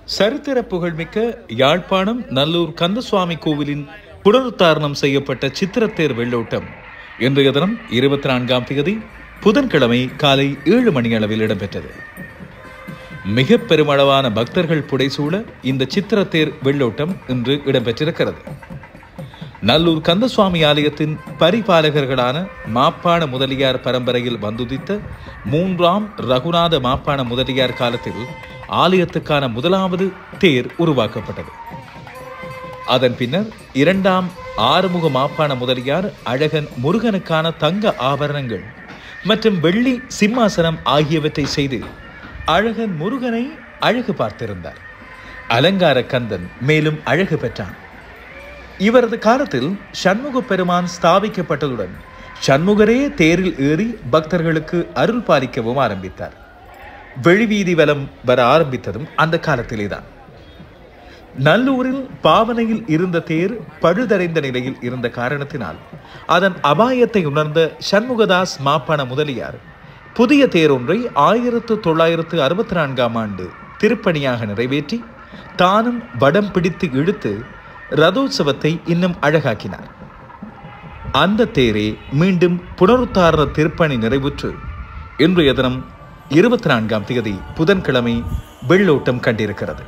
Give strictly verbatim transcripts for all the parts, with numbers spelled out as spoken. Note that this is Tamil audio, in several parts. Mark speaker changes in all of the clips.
Speaker 1: சரித்திர புகழ்மிக்க யாழ்ப்பாணம் நல்லூர் கந்தசுவாமி கோவிலின் புனருத்தாரணம் செய்யப்பட்ட சித்திரத்தேர் வெள்ளோட்டம் இன்றைய தினம் இருபத்தி நான்காம் தேதி புதன்கிழமை காலை ஏழு மணி அளவில் இடம்பெற்றது. மிக பெருமளவான பக்தர்கள் புடைசூழ இந்த சித்திரத்தேர் வெள்ளோட்டம் இன்று இடம்பெற்றிருக்கிறது. நல்லூர் கந்தசுவாமி ஆலயத்தின் பரிபாலகர்களான மாப்பாண முதலியார் பரம்பரையில் வந்துதித்த மூன்றாம் ரகுநாத மாப்பாண முதலியார் காலத்தில் ஆலயத்துக்கான முதலாவது தேர் உருவாக்கப்பட்டது. அதன் பின்னர் இரண்டாம் ஆறுமுக மாப்பாண முதலியார் அழகன் முருகனுக்கான தங்க ஆபரணங்கள் மற்றும் வெள்ளி சிம்மாசனம் ஆகியவற்றை செய்து அழகன் முருகனை அழகு பார்த்திருந்தார். அலங்கார கந்தன் மேலும் அழகு பெற்றான். இவரது காலத்தில் சண்முக பெருமான் ஸ்தாபிக்கப்பட்டதுடன் சண்முகரே தேரில் ஏறி பக்தர்களுக்கு அருள் பாலிக்கவும் ஆரம்பித்தார். வெளிவீதி வலம் வர ஆரம்பித்ததும் அந்த காலத்திலேதான். நல்லூரில் பாவனையில் இருந்த தேர் பழுதடைந்த நிலையில் இருந்த காரணத்தினால் அதன் அபாயத்தை உணர்ந்த சண்முகதாஸ் மாப்பாண முதலியார் புதிய தேரொன்றை ஆயிரத்து தொள்ளாயிரத்து அறுபத்தி நான்காம் ஆண்டு திருப்பணியாக நிறைவேற்றி தானும் வடம் பிடித்து இழுத்து ரதோத்சவத்தை இன்னும் அழகாக்கினார். அந்த தேரே மீண்டும் புனருத்தாரண திருப்பணி நிறைவுற்று இன்றைய தினம் இருபத்தி நான்காம் தேதி புதன்கிழமை வெள்ளோட்டம் கண்டிருக்கிறது.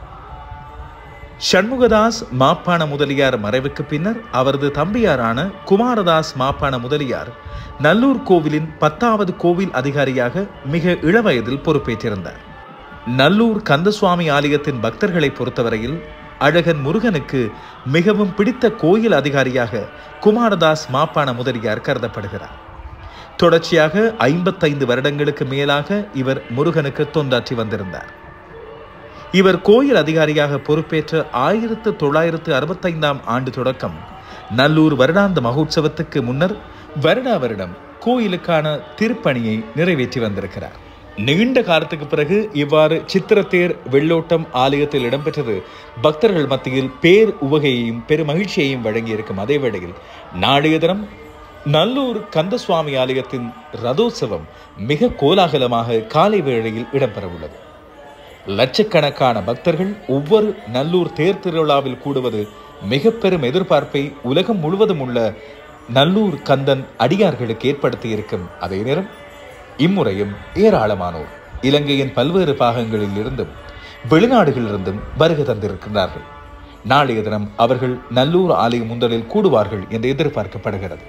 Speaker 1: சண்முகதாஸ் மாப்பாண முதலியார் மறைவுக்கு பின்னர் அவரது தம்பியாரான குமாரதாஸ் மாப்பாண முதலியார் நல்லூர் கோவிலின் பத்தாவது கோவில் அதிகாரியாக மிக இளவயதில் பொறுப்பேற்றிருந்தார். நல்லூர் கந்தசுவாமி ஆலயத்தின் பக்தர்களை பொறுத்தவரையில் அழகன் முருகனுக்கு மிகவும் பிடித்த கோயில் அதிகாரியாக குமாரதாஸ் மாப்பாண முதலியார் கருதப்படுகிறார். தொடர்ச்சியாக ஐம்பத்தைந்து வருடங்களுக்கு மேலாக இவர் முருகனுக்கு தொண்டாற்றி வந்திருந்தார். இவர் கோயில் அதிகாரியாக பொறுப்பேற்ற ஆயிரத்து தொள்ளாயிரத்து அறுபத்தைந்தாம் ஆண்டு தொடக்கம் நல்லூர் வருடாந்த மகோத்சவத்துக்கு முன்னர் வருடா வருடம் கோயிலுக்கான திருப்பணியை நிறைவேற்றி வந்திருக்கிறார். நீண்ட காலத்துக்கு பிறகு இவ்வாறு சித்திரத்தேர் வெள்ளோட்டம் ஆலயத்தில் இடம்பெற்றது பக்தர்கள் மத்தியில் பேர் உவகையையும் பெருமகிழ்ச்சியையும் வழங்கியிருக்கும் அதே வேளையில் நாளைய தினம் நல்லூர் கந்தசுவாமி ஆலயத்தின் ரதோத்சவம் மிக கோலாகலமாக காலை வேளையில் இடம்பெறவுள்ளது. லட்சக்கணக்கான பக்தர்கள் ஒவ்வொரு நல்லூர் தேர் திருவிழாவில் கூடுவது மிக பெரும் எதிர்பார்ப்பை உலகம் முழுவதும் உள்ள நல்லூர் கந்தன் அடியார்களுக்கு ஏற்படுத்தி இருக்கும். அதே நேரம் இம்முறையும் ஏராளமானோர் இலங்கையின் பல்வேறு பாகங்களில் இருந்தும் வெளிநாடுகளிலிருந்தும் வருகை தந்திருக்கிறார்கள். நாளைய தினம் அவர்கள் நல்லூர் ஆலய முந்தலில் கூடுவார்கள் என்று எதிர்பார்க்கப்படுகிறது.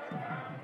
Speaker 2: Ther.